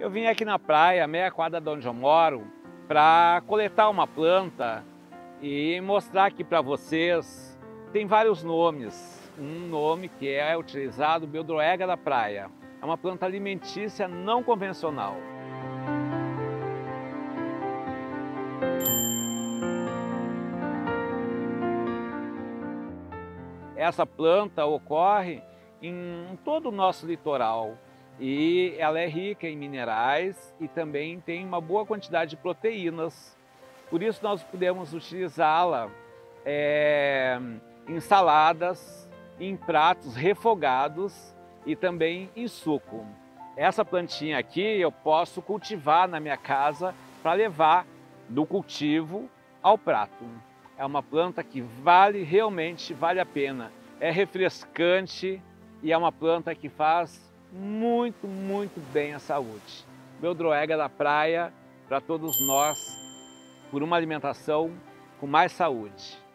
Eu vim aqui na praia, meia quadra de onde eu moro, para coletar uma planta e mostrar aqui para vocês. Tem vários nomes. Um nome que é utilizado, Beldroega da praia. É uma planta alimentícia não convencional. Essa planta ocorre em todo o nosso litoral e ela é rica em minerais e também tem uma boa quantidade de proteínas. Por isso nós podemos utilizá-la em saladas, em pratos refogados e também em suco. Essa plantinha aqui eu posso cultivar na minha casa para levar do cultivo ao prato. É uma planta que realmente vale a pena. É refrescante e é uma planta que faz muito bem à saúde. Beldroega da praia para todos nós, por uma alimentação com mais saúde.